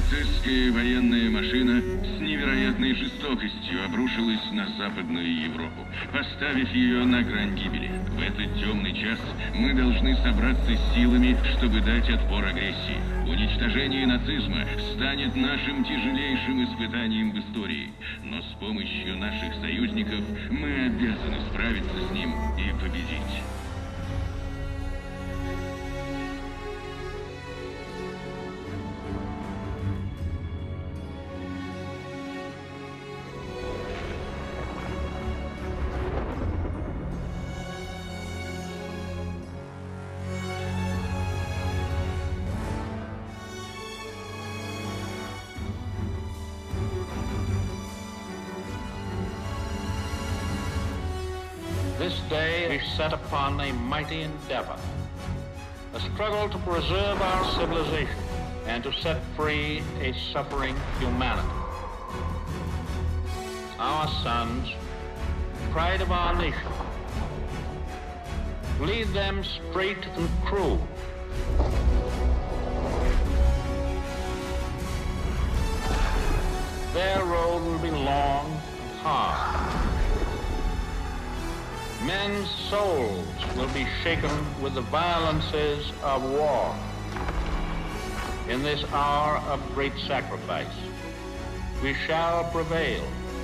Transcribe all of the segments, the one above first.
Нацистская военная машина с невероятной жестокостью обрушилась на Западную Европу, поставив ее на грань гибели. В этот темный час мы должны собраться с силами, чтобы дать отпор агрессии. Уничтожение нацизма станет нашим тяжелейшим испытанием в истории, но с помощью наших союзников мы обязаны справиться с ним и победить. This day is set upon a mighty endeavor, a struggle to preserve our civilization and to set free a suffering humanity. Our sons, pride of our nation, lead them straight and true. Their road will be long and hard. Men's souls will be shaken with the violences of war. In this hour of great sacrifice, we shall prevail.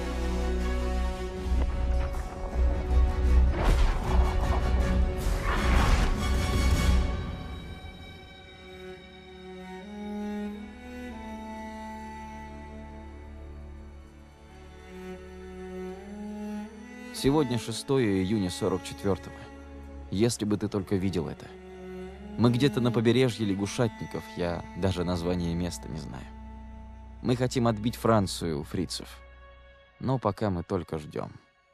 Сегодня 6 июня 44-го. Если бы ты только видел это. Мы где-то на побережье лягушатников, я даже название места не знаю. Мы хотим отбить Францию у фрицев. Но пока мы только ждем.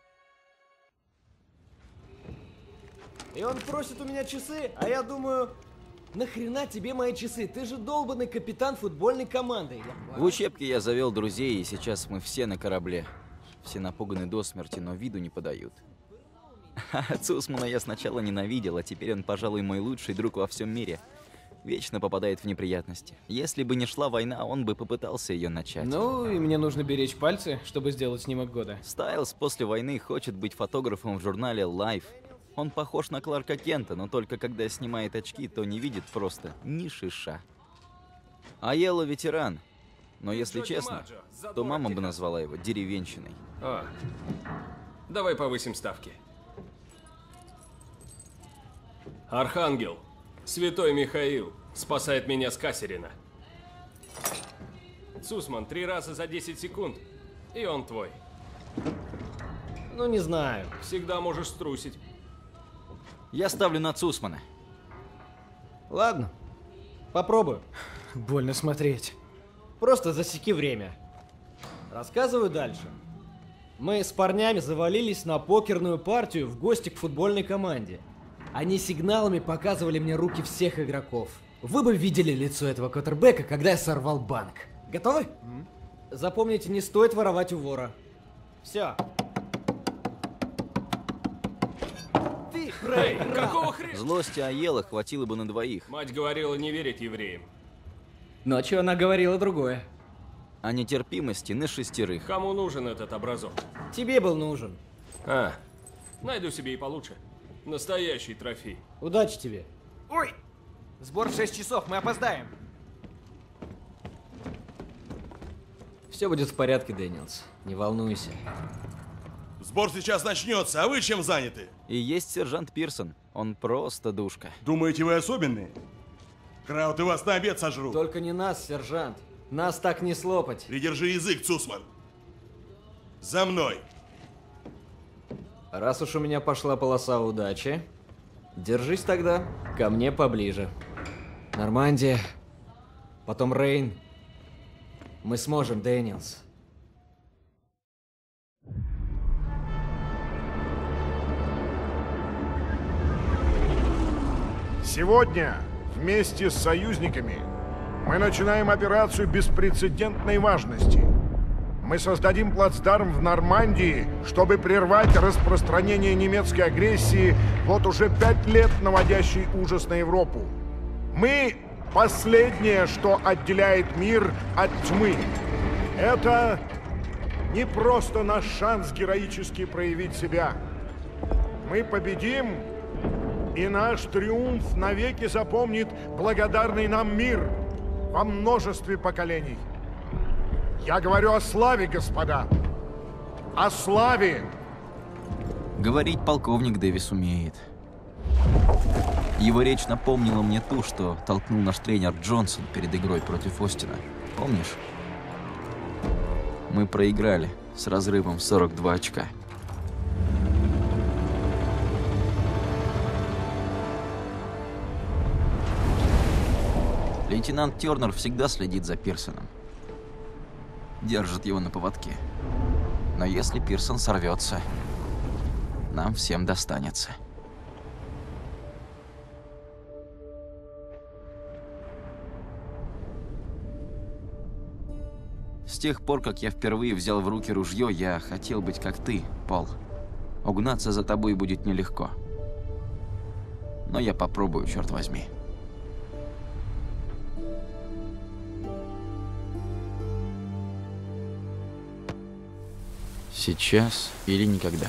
И он просит у меня часы, а я думаю, нахрена тебе мои часы? Ты же долбанный капитан футбольной команды. В учебке я завел друзей, и сейчас мы все на корабле. Все напуганы до смерти, но виду не подают. Цусмана я сначала ненавидел, а теперь он, пожалуй, мой лучший друг во всем мире. Вечно попадает в неприятности. Если бы не шла война, он бы попытался ее начать. Ну, и мне нужно беречь пальцы, чтобы сделать снимок года. Стайлз после войны хочет быть фотографом в журнале Life. Он похож на Кларка Кента, но только когда снимает очки, то не видит просто ни шиша. Айелло ветеран. Но если честно, то мама бы назвала его деревенщиной. О, давай повысим ставки. Архангел, святой Михаил, спасает меня с Кассерина. Цусман, 3 раза за 10 секунд, и он твой. Ну, не знаю. Всегда можешь струсить. Я ставлю на Цусмана. Ладно, попробую. Больно смотреть. Просто засеки время. Рассказываю дальше. Мы с парнями завалились на покерную партию в гости к футбольной команде. Они сигналами показывали мне руки всех игроков. Вы бы видели лицо этого квотербека, когда я сорвал банк. Готовы? Запомните, не стоит воровать у вора. Все. Ты, Эй, какого хрена? Злости Айелло хватило бы на двоих. Мать говорила не верить евреям. Ночью она говорила другое. А нетерпимости на 6. Кому нужен этот образок? Тебе был нужен. А, найду себе и получше. Настоящий трофей. Удачи тебе. Ой! Сбор в 6 часов, мы опоздаем. Все будет в порядке, Дэниелс. Не волнуйся. Сбор сейчас начнется, а вы чем заняты? И есть сержант Пирсон. Он просто душка. Думаете, вы особенные? Краут и вас на обед сожрут. Только не нас, сержант. Нас так не слопать. Придержи язык, Цусман. За мной. Раз уж у меня пошла полоса удачи, держись тогда ко мне поближе. Нормандия, потом Рейн. Мы сможем, Дэниелс. Сегодня вместе с союзниками мы начинаем операцию беспрецедентной важности. Мы создадим плацдарм в Нормандии, чтобы прервать распространение немецкой агрессии, вот уже 5 лет наводящей ужас на Европу. Мы последнее, что отделяет мир от тьмы. Это не просто наш шанс героически проявить себя. Мы победим, и наш триумф навеки запомнит благодарный нам мир во множестве поколений. Я говорю о славе, господа. О славе. Говорить полковник Дэвис умеет. Его речь напомнила мне ту, что толкнул наш тренер Джонсон перед игрой против Остина. Помнишь? Мы проиграли с разрывом 42 очка. Лейтенант Тернер всегда следит за Пирсоном. Держит его на поводке. Но если Пирсон сорвется, нам всем достанется. С тех пор, как я впервые взял в руки ружье, я хотел быть как ты, Пол. Угнаться за тобой будет нелегко. Но я попробую, черт возьми. Сейчас или никогда.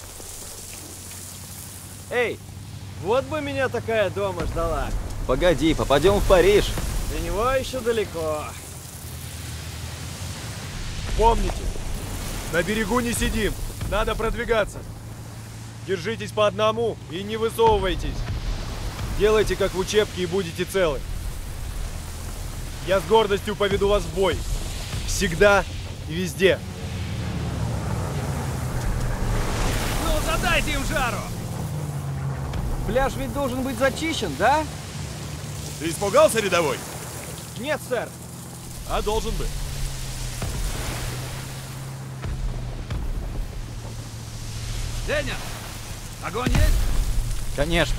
Эй, вот бы меня такая дома ждала. Погоди, попадем в Париж. До него еще далеко. Помните, на берегу не сидим, надо продвигаться. Держитесь по одному и не высовывайтесь. Делайте, как в учебке, и будете целы. Я с гордостью поведу вас в бой. Всегда и везде. Ну, задайте им жару! Пляж ведь должен быть зачищен, да? Ты испугался, рядовой? Нет, сэр. А должен бы. Деня, огонь есть? Конечно.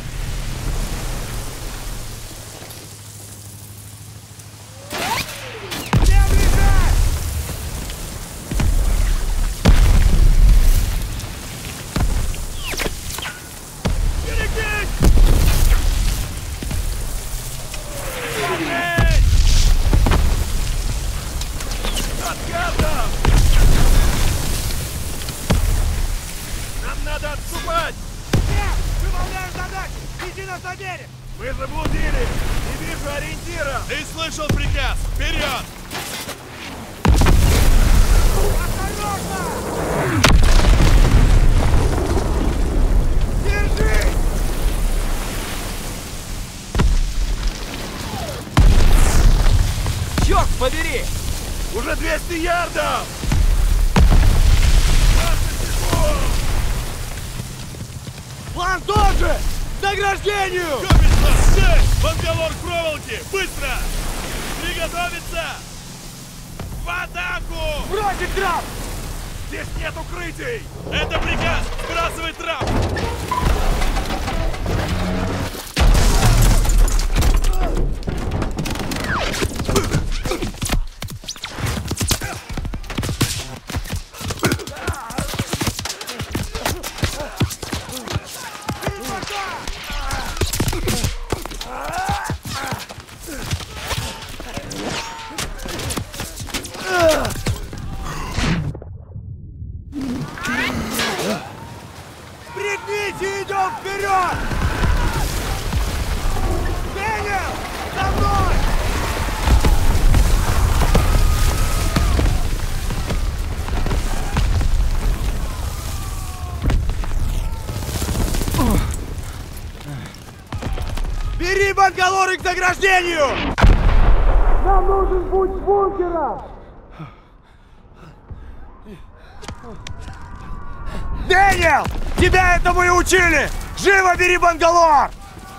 Мы заблудились! Не вижу ориентира! Ты слышал приказ! Вперед! Осторожно! Держись! Черт побери! Уже 200 ярдов! 20 секунд! План тот же! К награждению! Копится! Здесь! Бангалор к проволоке! Быстро! Приготовиться! В атаку! Бросить трап! Здесь нет укрытий! Это приказ! Сбрасывай трап! Пригните, идем вперед! Дэниел, за мной! Бери бангалоры к награждению! Нам нужен путь с бункера! Дэниел! Тебя этому и учили! Живо бери бангалор!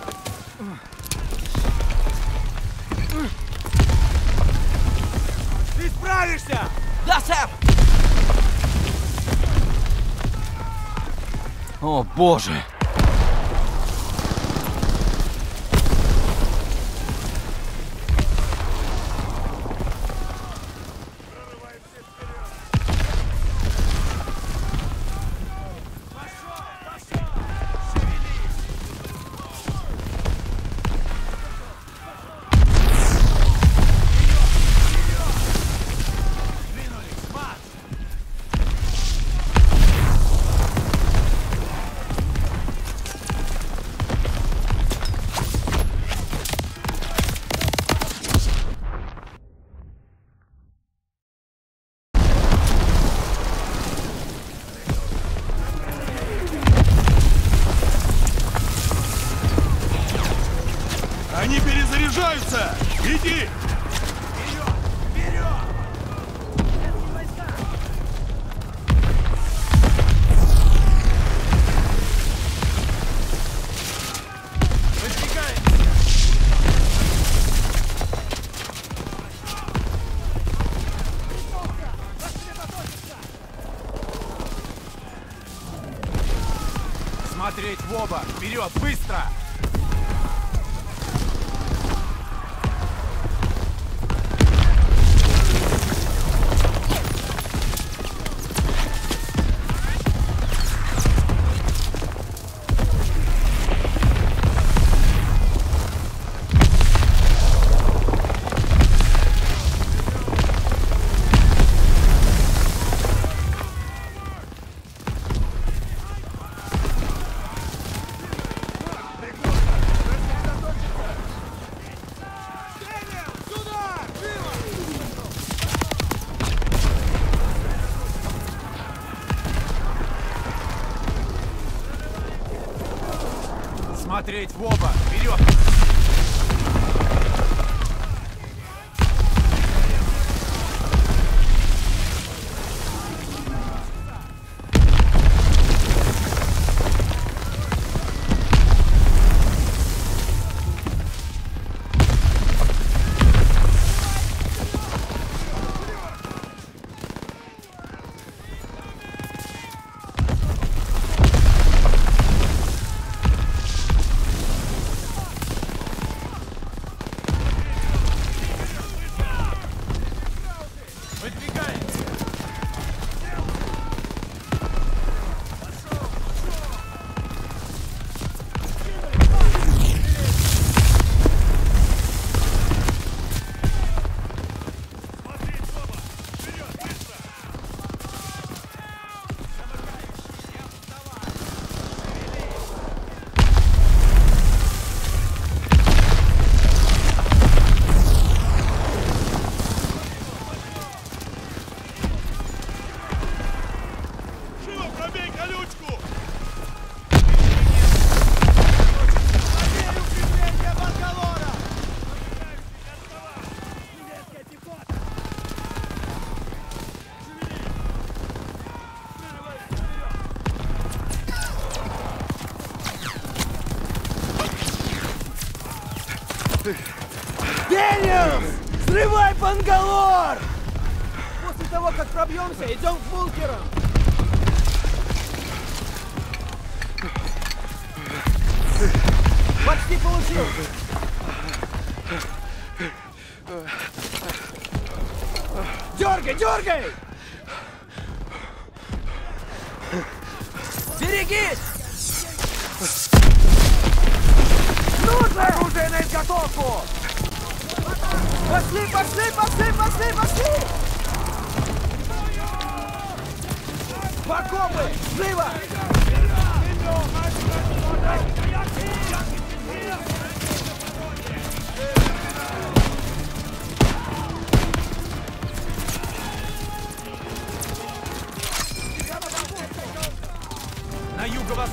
Ты справишься! Да, сэр! О, боже! Они перезаряжаются! Иди! Смотреть в оба! Вперед, быстро! Смотреть в оба! Вперед! Дэниел! Взрывай Бангалор! После того, как пробьемся, идем к бункерам! Почти получилось! Дергай, дергай! Берегись! Ну же! Оружие на изготовку! Пошли, пошли, пошли, пошли, пошли! В окопы! Живо! На юго-восток!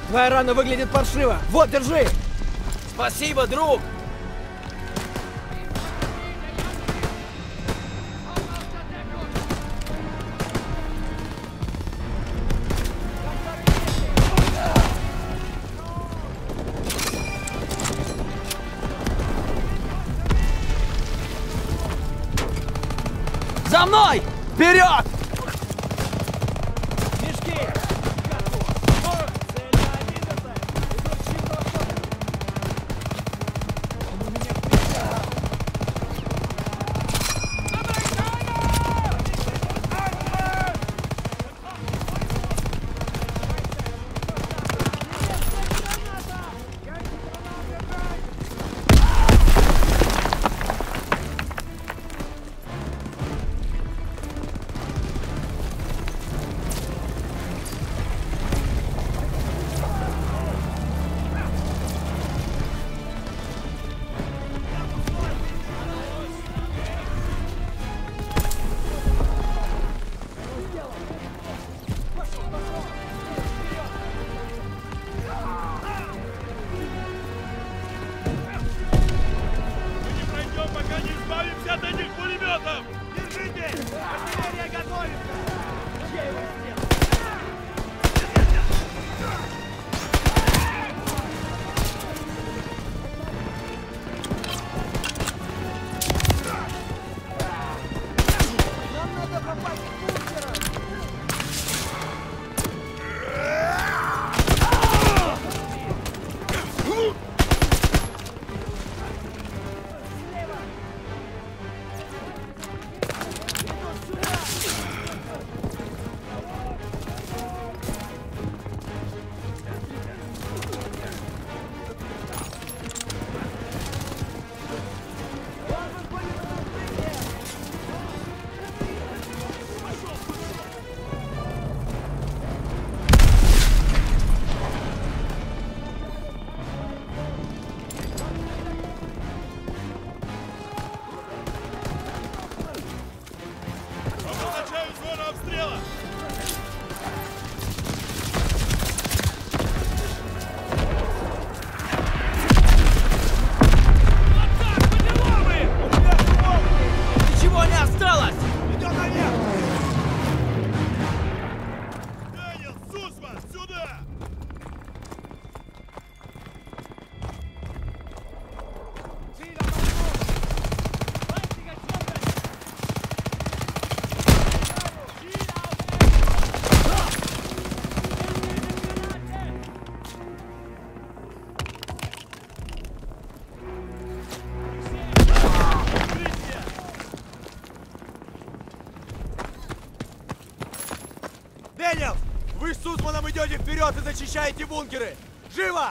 Твоя рана выглядит паршиво. Вот, держи. Спасибо, друг! За мной! Вперед! Вы с Сусманом идете вперед и зачищаете бункеры! Живо!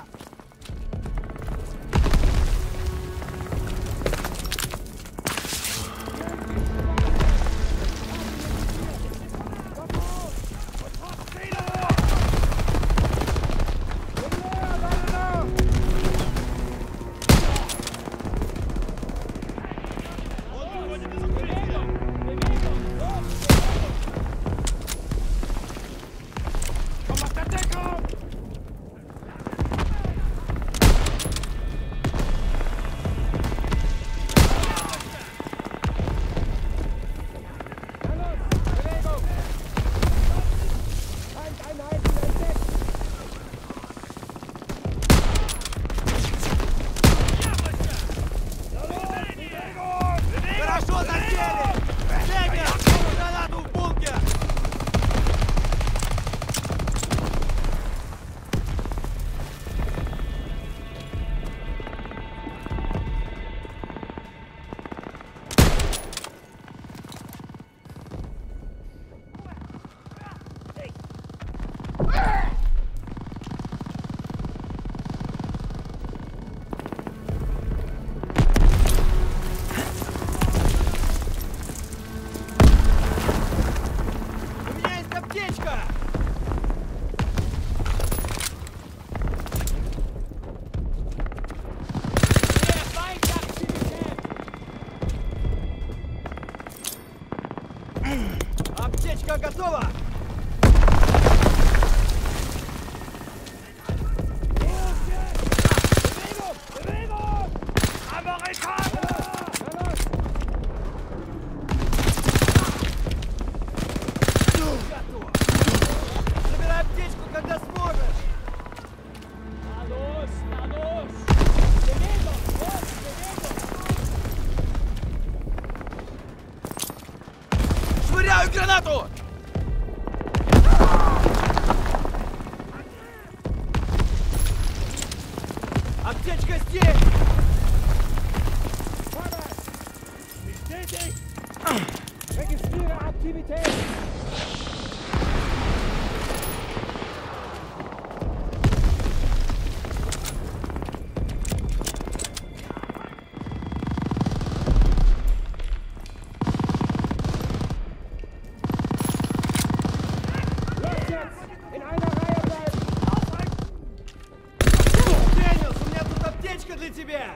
Аптечка готова! Аптечка здесь! Registriere Aktivität! Для тебя!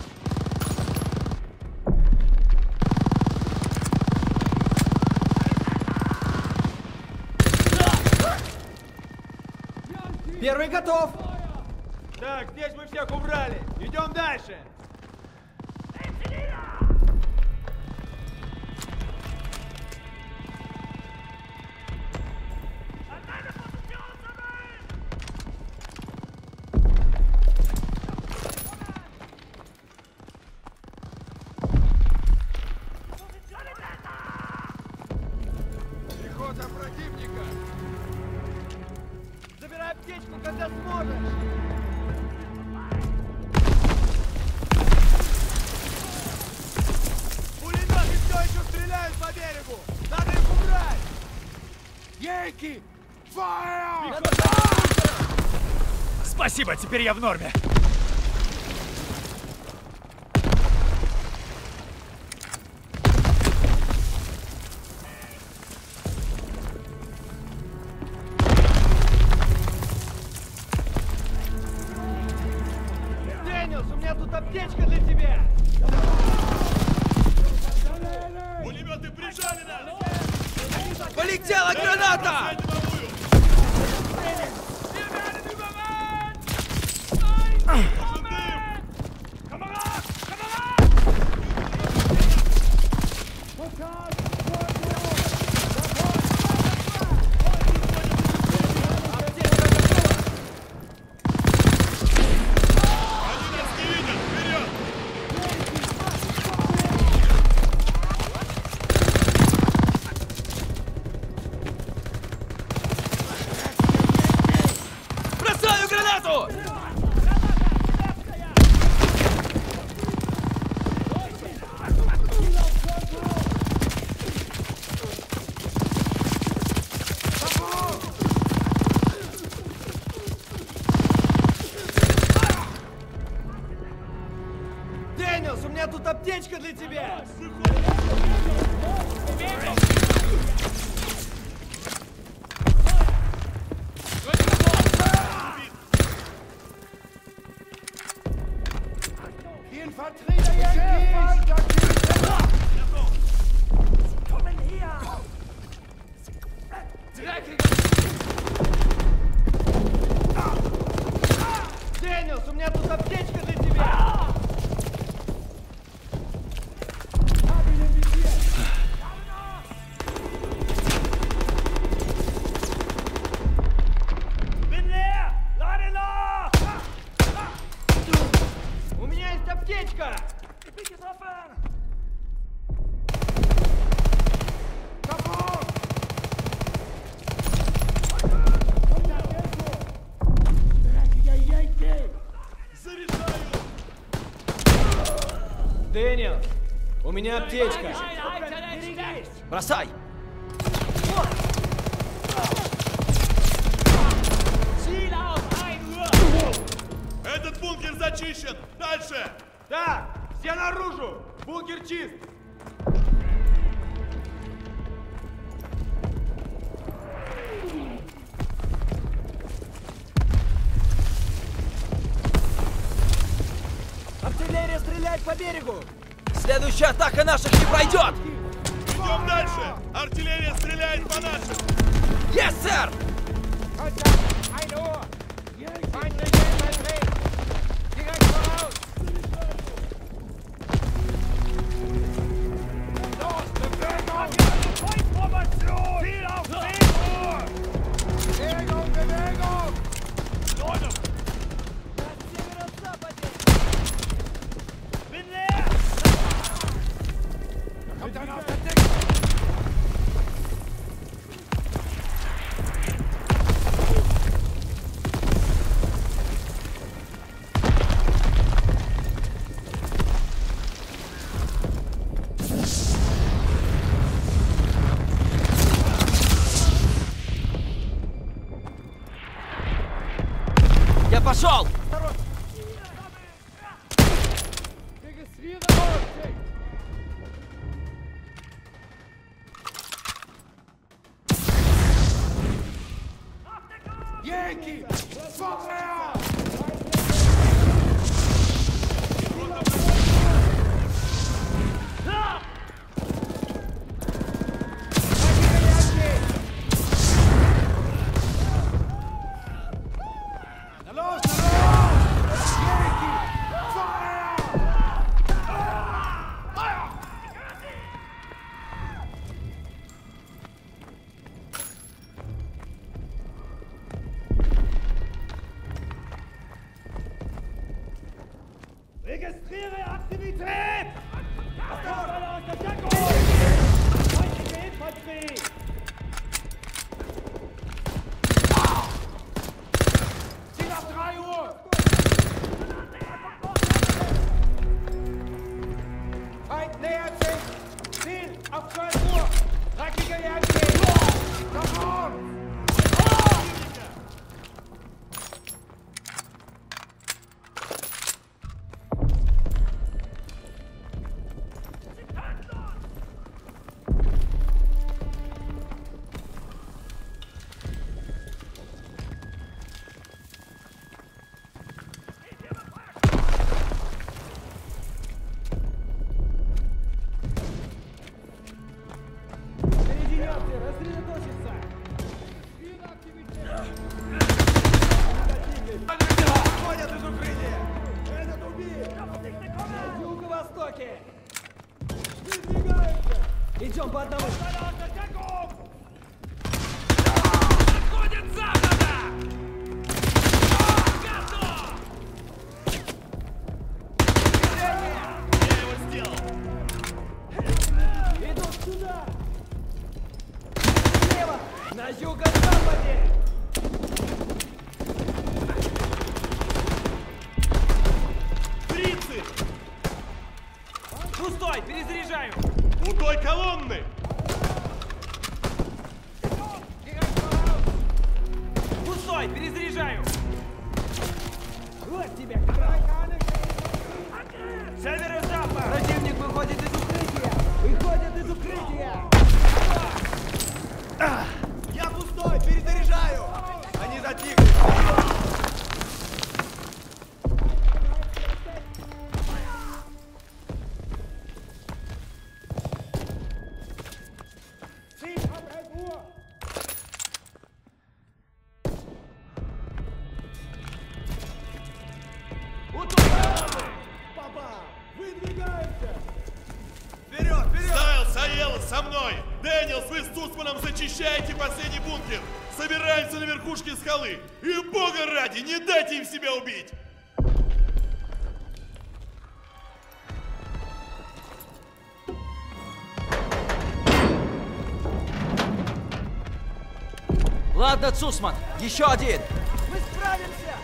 Первый готов! Так, здесь мы всех убрали. Идем дальше. Пехота противника! Забирай аптечку, когда сможешь! Пулеметы все еще стреляют по берегу! Надо их убрать! Янки! Фаер! Спасибо, теперь я в норме. Дэниелс, у меня тут аптечка для тебя! Пулеметы прижали нас! Полетела граната! Бросаю гранату! Дэниелс, у меня тут аптечка для тебя! Дэниелс, у меня тут аптечка для тебя! У меня есть аптечка! Дэниелс, у меня аптечка! Бросай! Этот бункер зачищен! Дальше! Так, все наружу! Бункер чист! Артиллерия стреляет по берегу! Следующая атака наших не пройдет! Идем дальше! Артиллерия стреляет по нашим! Yes, сэр! пошел! Янки! Фire! Registriere Aktivität! Aus der Deckung! Feindliche Infanterie! Ziel auf 3 Uhr! Feind nähert sich! Ziel auf 12 Uhr! Dreckiger Yankee! Komm on! Идем по одному! Идут сюда! Слева! На юго-западе! Фрицы! Пустой! Перезаряжаю! У той колонны! Пустой! Перезаряжаю! Вот тебе, край! Северо-запад! Противник выходит из укрытия! Выходит из укрытия! Я пустой! Перезаряжаю! Они затихли! Стайлс, Айелла, со мной! Дэниелс, вы с Цусманом зачищаете последний бункер! Собираемся на верхушке скалы! И бога ради, не дайте им себя убить! Ладно, Цусман, еще один! Мы справимся!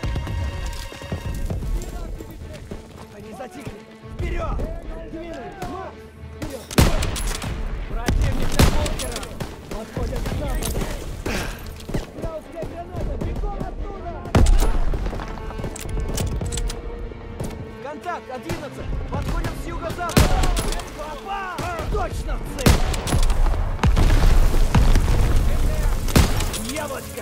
Они затихли! Вперед! Двинулись! Марш! Вперед! Противник за бункером! Подходят к западу! Крауская граната! Бегом оттуда! Контакт! 11! Подходим с юго-запада! Попал! Точно в цель! Яблочко!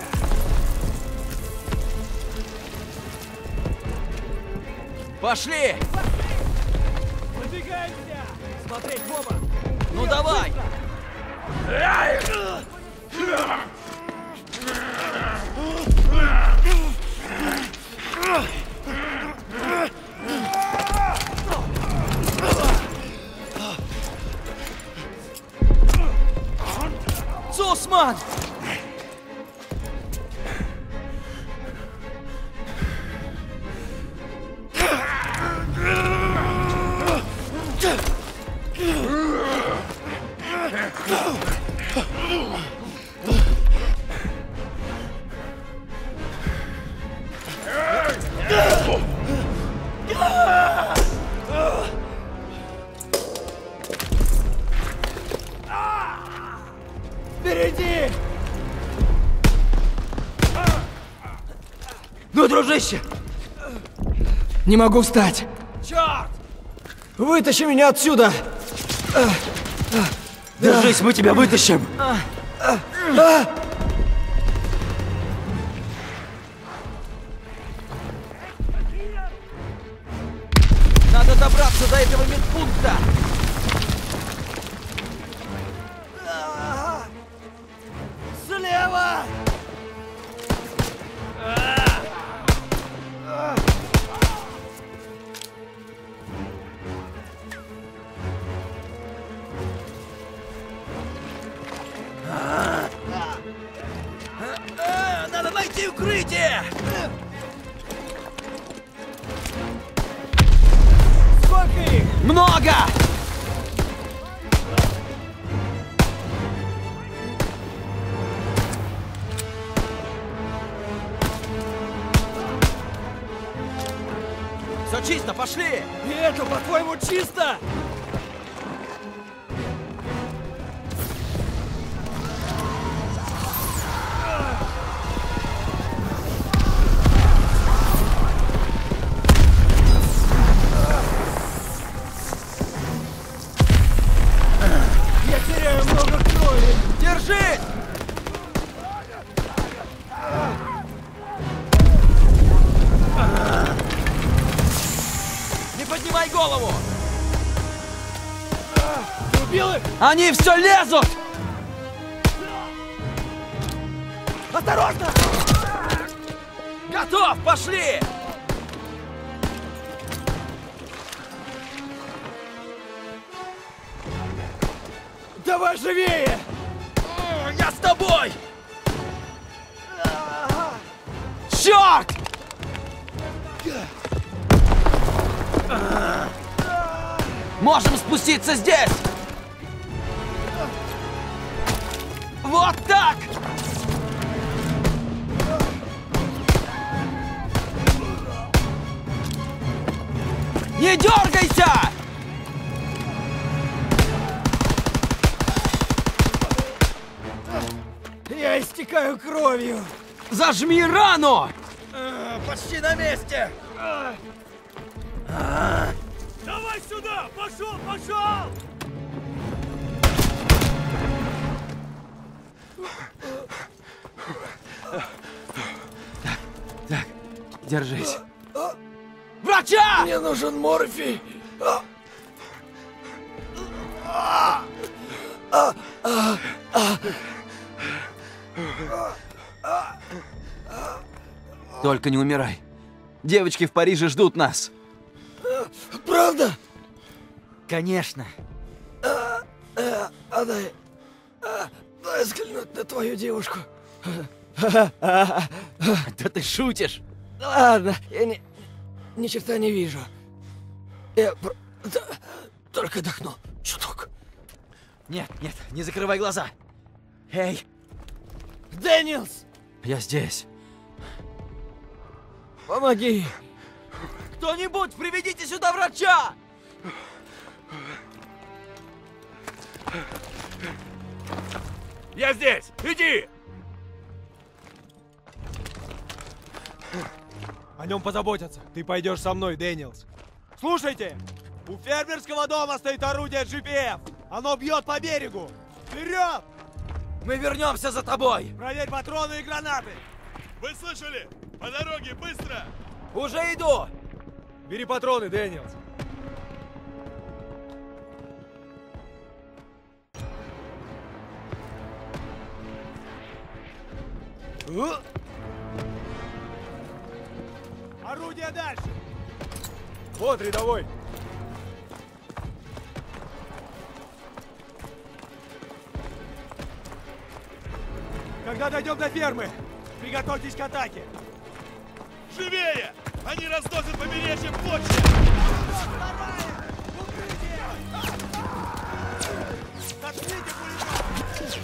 Пошли! Продвигаемся! Смотреть в оба! Ну давай! Цусман! Впереди! Ну, дружище, Не могу встать. Черт! Вытащи меня отсюда! Держись, мы тебя вытащим! Надо добраться до этого медпункта! Слева! Надо найти укрытие! Сколько их? Много! Все чисто, пошли! И это, по-твоему, чисто? Я теряю много крови! Держись! Не поднимай голову! Ты убил их? Они все лезут! Осторожно! Готов, пошли! Давай живее! Я с тобой! Черт! Можем спуститься здесь! Вот так! Не дергайся! Я истекаю кровью! Зажми рану! Почти на месте! Давай сюда! Пошел, пошел! Так, держись. Врача! Мне нужен морфий! Только не умирай. Девочки в Париже ждут нас. Правда? Конечно. Дай взглянуть на твою девушку. Да ты шутишь. Ладно, я ни черта не вижу. Я только дохну чуток. Нет, нет, не закрывай глаза. Эй, Дэниелс! я здесь. Помоги! Кто-нибудь, приведите сюда врача! Я здесь! Иди! О нем позаботятся. Ты пойдешь со мной, Дэниелс. Слушайте! У фермерского дома стоит орудие GPF. Оно бьет по берегу. Вперед! Мы вернемся за тобой! Проверь патроны и гранаты. Вы слышали? По дороге, быстро! Уже иду! Бери патроны, Дэниелс. Орудие дальше. Вот, рядовой. Когда дойдем до фермы, приготовьтесь к атаке. Живее! Они разносят побережье почвы! Заткните пулемет!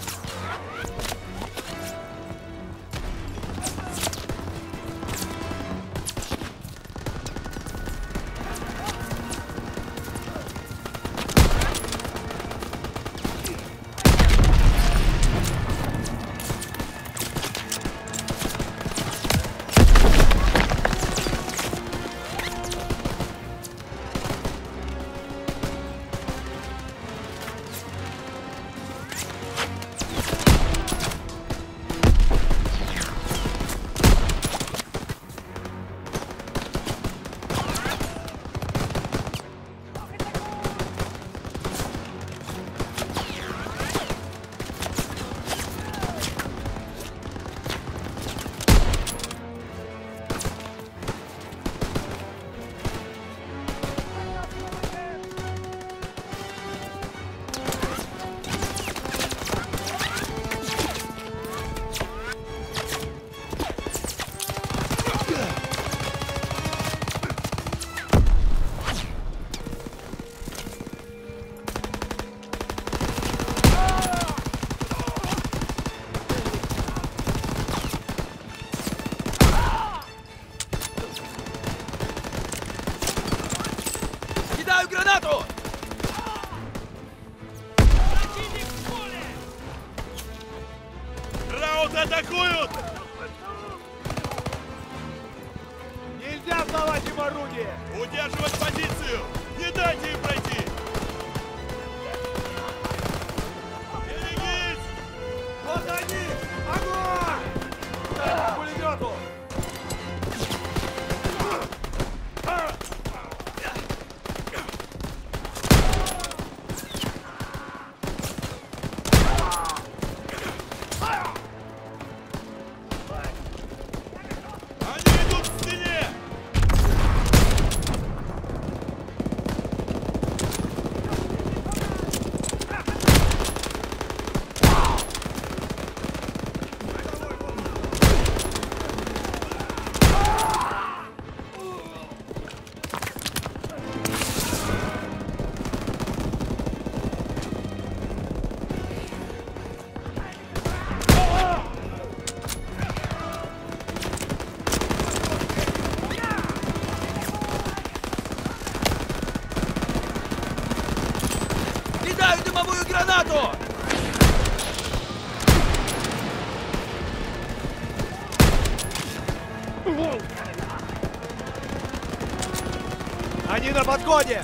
давать им орудие! Удерживать позицию! Не дайте им пройти! Берегись! Вот они! Огонь! Дай по пулемету! Они идут к стене! Кидаю дымовую гранату! Они на подходе!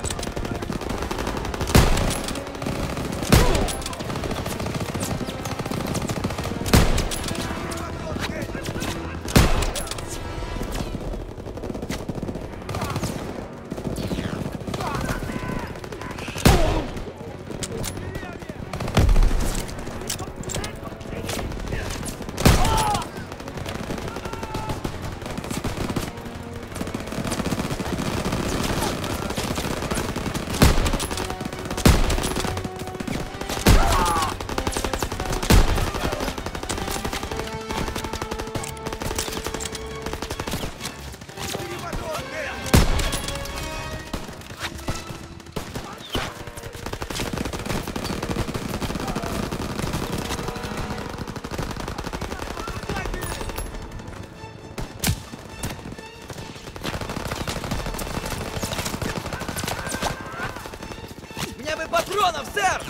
Мне бы патронов, сэр!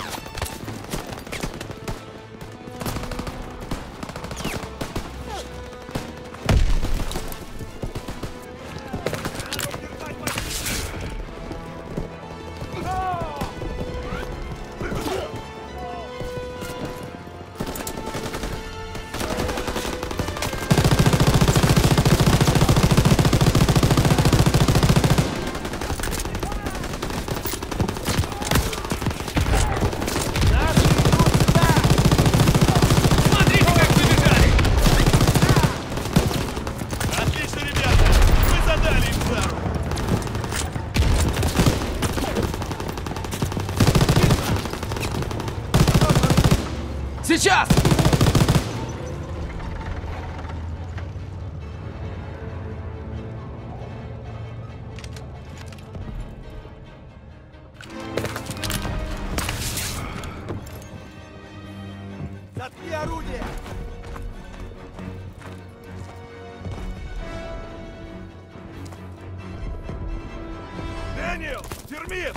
Отлично, ребята! Вы задали им жару! Сейчас! Заткни орудие! Дэниел! Термит!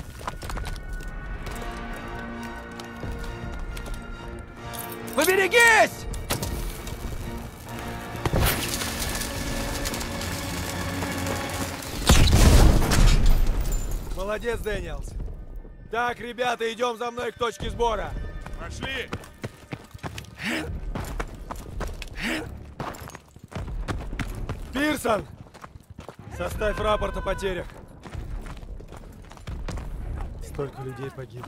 Поберегись! Молодец, Дэниелс. Так, ребята, идем за мной к точке сбора. Пошли! Пирсон! Составь рапорт о потерях. Столько людей погибло.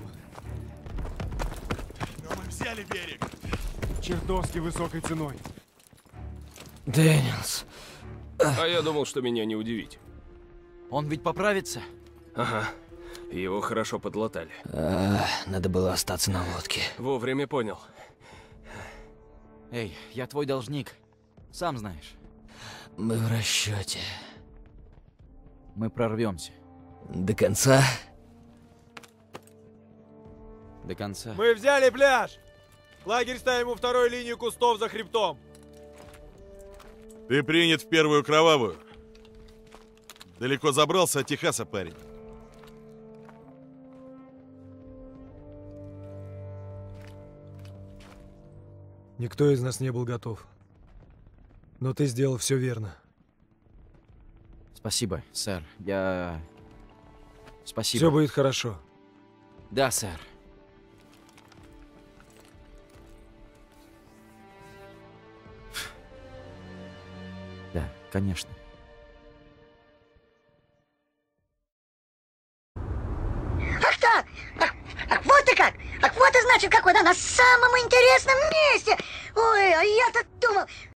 Но мы взяли берег! Чертовски высокой ценой. Дэниелс. А я думал, что меня не удивить. Он ведь поправится? Ага. Его хорошо подлатали. Надо было остаться на лодке. Вовремя понял. Эй, я твой должник. Сам знаешь. Мы в расчете. Мы прорвемся. До конца? До конца. Мы взяли пляж! Лагерь ставим у второй линии кустов за хребтом. Ты принят в первую кровавую. Далеко забрался от Техаса, парень. Никто из нас не был готов. Но ты сделал все верно. Спасибо, сэр. Спасибо. Все будет хорошо. Да, сэр. Да, конечно. Ах так! Ах, вот ты как! Ах, вот и значит, какой, да, на самом интересном месте! Ой, а я-то думал...